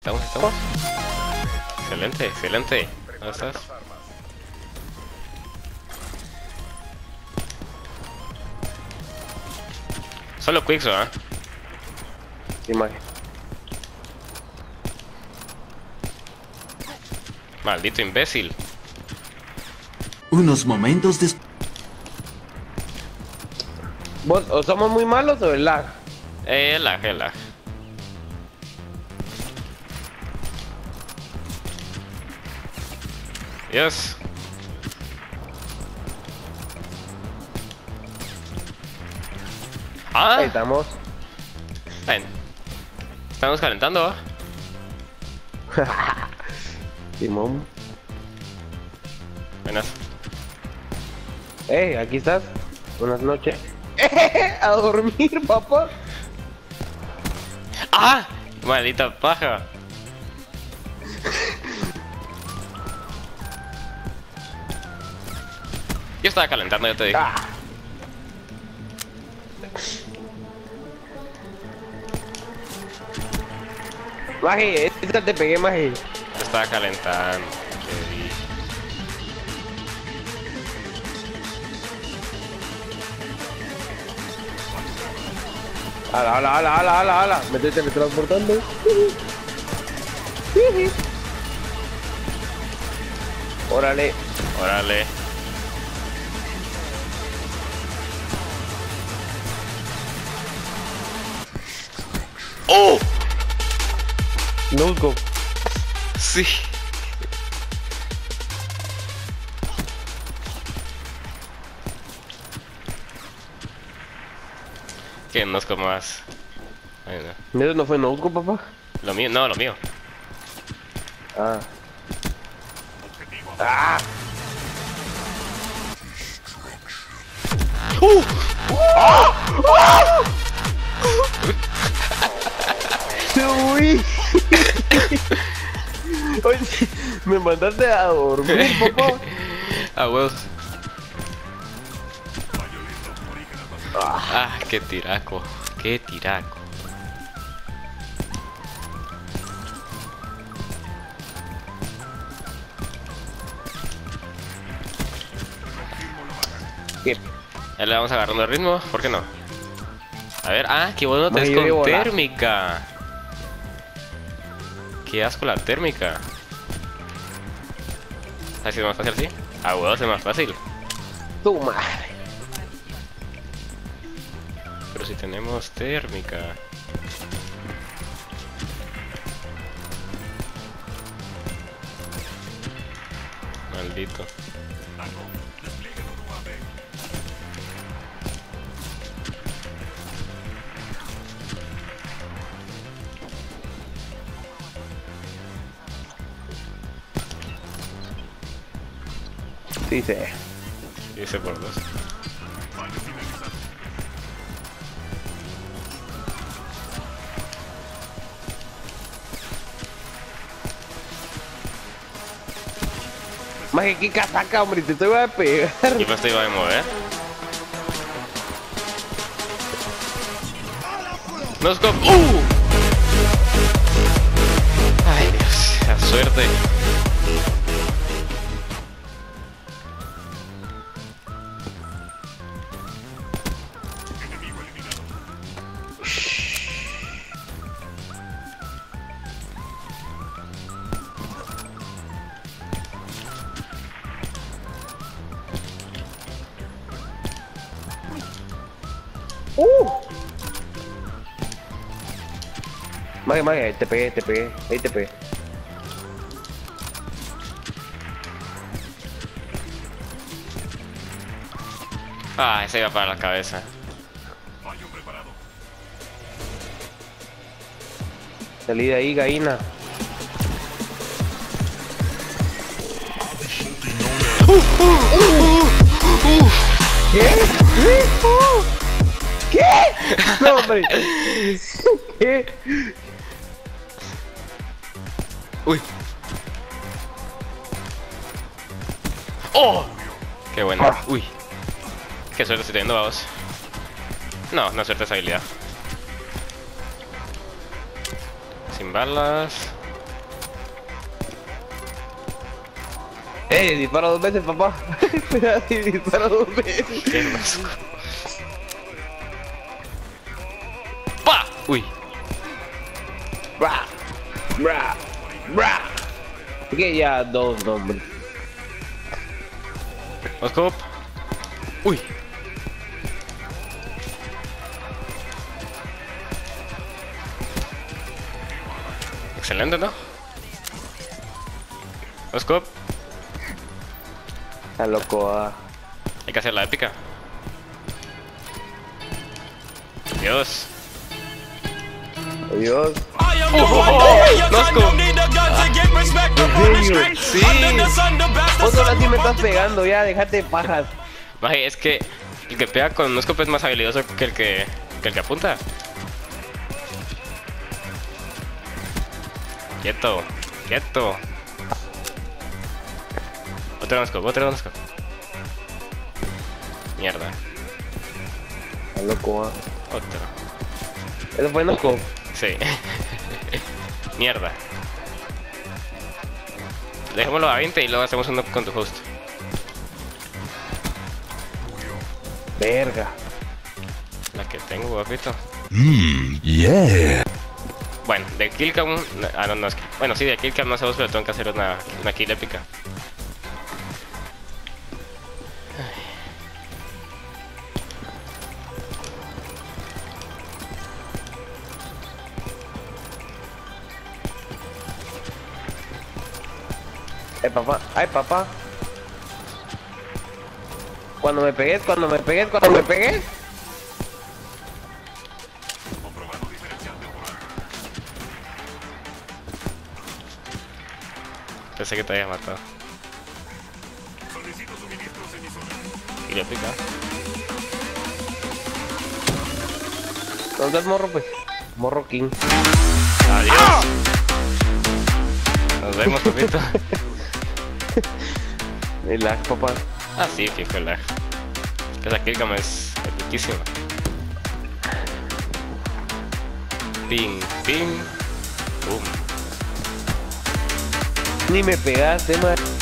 Estamos. Excelente. ¿Dónde estás? Solo Quixo, ¿eh? Imagen. Maldito imbécil. Unos momentos después. ¿Vos o somos muy malos o el lag? Lag. Dios. Ahí estamos. Ven. Estamos calentando, ¿eh? Simón. Buenas. Aquí estás. Buenas noches. A dormir, papá. ¡Ah! Maldita paja. Yo estaba calentando, ya te dije. Maje, esta te pegué, maje. Yo estaba calentando. Te dije. Ala. Me estoy teletransportando. Órale. ¡Oh! No go. Sí. Que no es como más. Ay, no. ¿Eso no fue no go, papá? Lo mío, no, lo mío. Ah. Uy. Oye, me mandaste a dormir, papá. Ah, huevos. Ah, qué tiraco. ¿Qué? Ya le vamos agarrando el ritmo, ¿por qué no? A ver, que bueno te es Maje, yo con llevo térmica. Qué asco la térmica. ¿Así es más fácil así? Ah, huevos es más fácil. Tu madre. Pero si tenemos térmica. Maldito. Sí, sé. Hice por dos. Maje, qué casaca, hombre, te voy a pegar. Yo me estoy iba a mover. ¡Nos go! Ay, Dios, la suerte. Maje, te pegué. Ahí te pegué. Ese iba para la cabeza. Salí de ahí, gallina. ¿Qué? No, hombre. ¿Qué? Uy. ¡Oh! Qué bueno. Uy. Qué suerte estoy teniendo, vamos. No, no es suerte esa habilidad. Sin balas. Disparo 2 veces, papá. Cuidado, disparo 2 veces. Qué asco. ¡Pa! Uy. Bra, bra, bra. Que ya 2 nombres. Oscop. Uy. Excelente, ¿no? Oscop. Está loco, ah. Hay que hacer la épica. Dios. Adiós. ¡Nosco! Sí. Vos ahora sí me estás pegando, ya, déjate de pajas. Maje, es que el que pega con un scope es más habilidoso que el que apunta. Quieto, quieto. Otro no-scope. Mierda. Está loco, ah. Otro. Eso fue loco. Sí. Mierda. Dejémoslo a 20 y luego hacemos uno con tu host. Verga. La que tengo, guapito. Yeah. Bueno, de killcam... Ah, no, es que... Bueno, sí, de killcam no hacemos, pero tengo que hacer una kill épica. Papá. Ay, papá. Cuando me pegues. Pensé que te había matado. Kill épica. ¿Dónde es morro, pues? Morro King. Adiós. Nos vemos, papito. El lag, papá. Ah, sí, fijo el lag. Esa killcam es riquísima. Ping, ping. Boom. Ni me pegaste, man.